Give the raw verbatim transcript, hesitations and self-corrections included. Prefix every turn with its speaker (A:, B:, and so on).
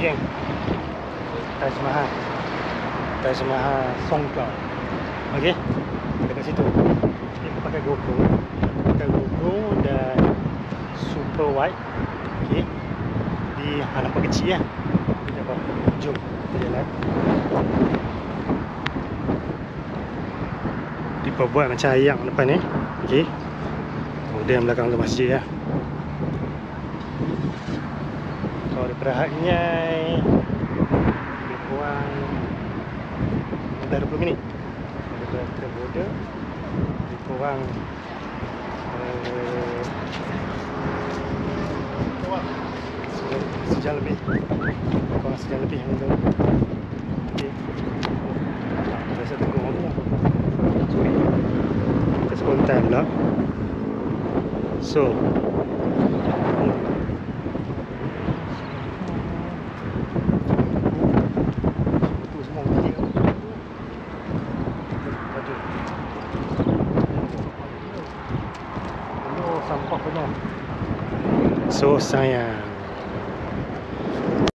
A: geng. Taj Mahal. Taj Mahal Songkla. Okey. Dekat situ. Ni aku pakai GoPro. Aku pakai GoPro dan super wide. Okey. Di halaman kecil lah. Kita apa? Jom kita jalan. Diperbuat macam ayam depan ni. Okey. Kemudian belakang tu masjid lah. Kalau daripada Nyai lebih kurang dah dua puluh minit. Daripada Trail Border lebih kurang uh, sejam, sejam lebih. Kurang sejam lebih macam tu. Okey. Biasa tunggu orang tu lah. Sorry. Kita spontan pula. So sampah penuh. So sayang